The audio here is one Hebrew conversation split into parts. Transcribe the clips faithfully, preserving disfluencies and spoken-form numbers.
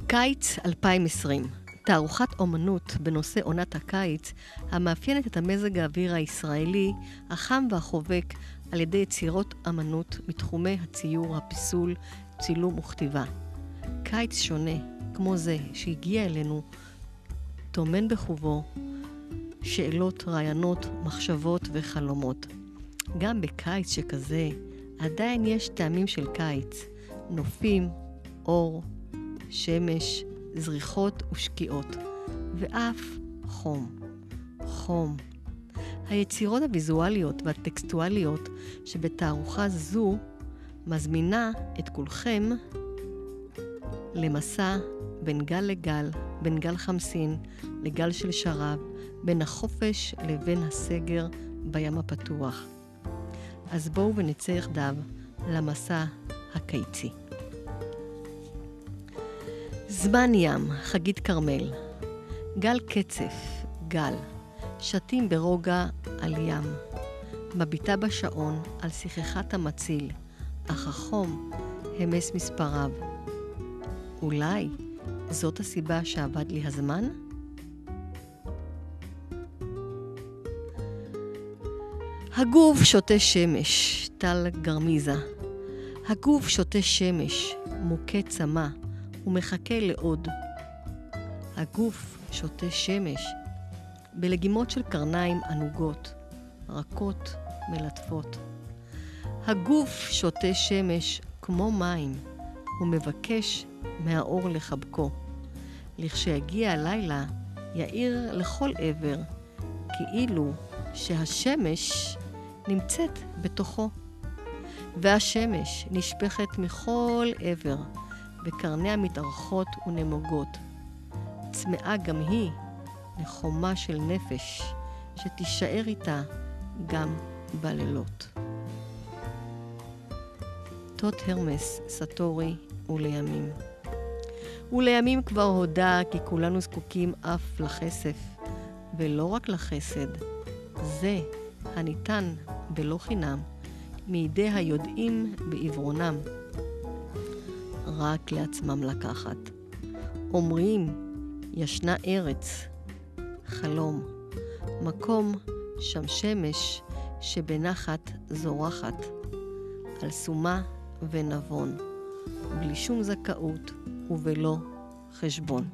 קיץ אלפיים עשרים, תערוכת אומנות בנושא עונת הקיץ, המאפיינת את המזג האוויר הישראלי, החם והחובק על ידי יצירות אמנות מתחומי הציור, הפיסול, צילום וכתיבה. קיץ שונה, כמו זה שהגיע אלינו, טומן בחובו שאלות, רעיונות, מחשבות וחלומות. גם בקיץ שכזה, עדיין יש טעמים של קיץ, נופים, אור, שמש, זריחות ושקיעות, ואף חום. חום. היצירות הוויזואליות והטקסטואליות שבתערוכה זו מזמינה את כולכם למסע בין גל לגל, בין גל חמסין לגל של שרב, בין החופש לבין הסגר בים הפתוח. אז בואו ונצא יחדיו למסע הקיצי. זמן ים, חגית כרמל. גל קצף, גל. שתים ברוגע על ים. מביטה בשעון על שיחכת המציל, אך החום המס מספריו. אולי זאת הסיבה שעבד לי הזמן? הגוף שותה שמש, טל גרמיזה. הגוף שותה שמש, מוכה צמא, ומחכה לעוד. הגוף שותה שמש, בלגימות של קרניים ענוגות, רכות מלטפות. הגוף שותה שמש כמו מים, ומבקש מהאור לחבקו. לכשיגיע הלילה, יאיר לכל עבר, כאילו שהשמש נמצאת בתוכו. והשמש נשפכת מכל עבר, וקרניה מתארכות ונמוגות. צמאה גם היא לחומה של נפש, שתישאר איתה גם בלילות. תות הרמס, סטורי ולימים. ולימים כבר הודע כי כולנו זקוקים אף לכסף, ולא רק לחסד, זה הניתן בלא חינם, מידי היודעים בעברונם, רק לעצמם לקחת. אומרים, ישנה ארץ, חלום, מקום שם שמש שבנחת זורחת, על סומה ונבון, בלי שום זכאות ובלא חשבון.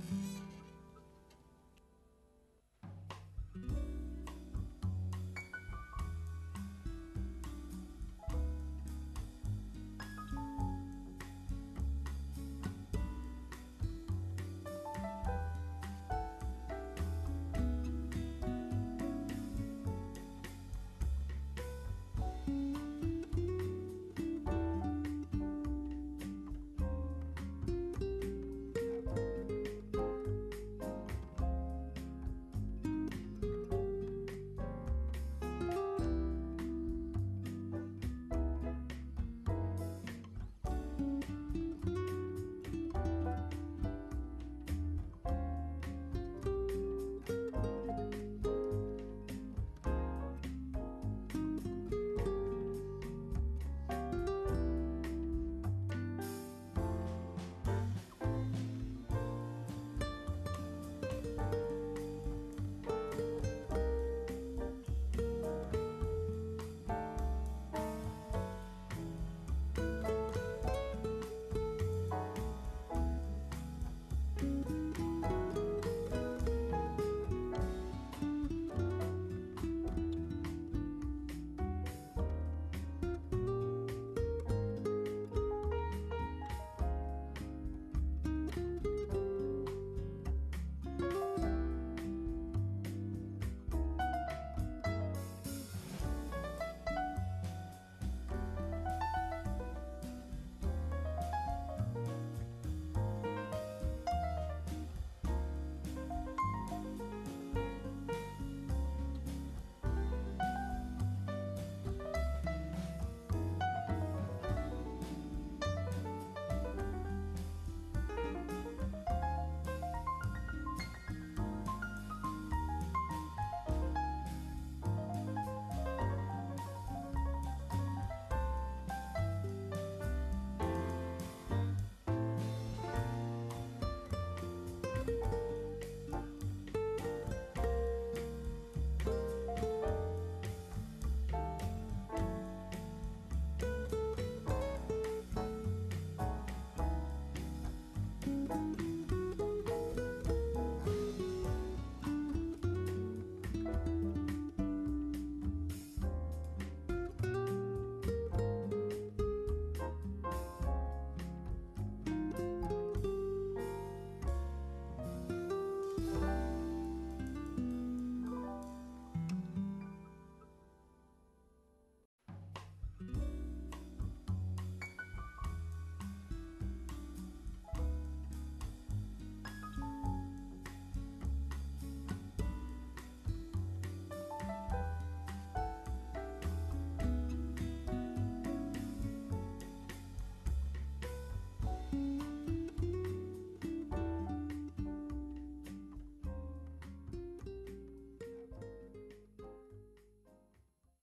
לכם.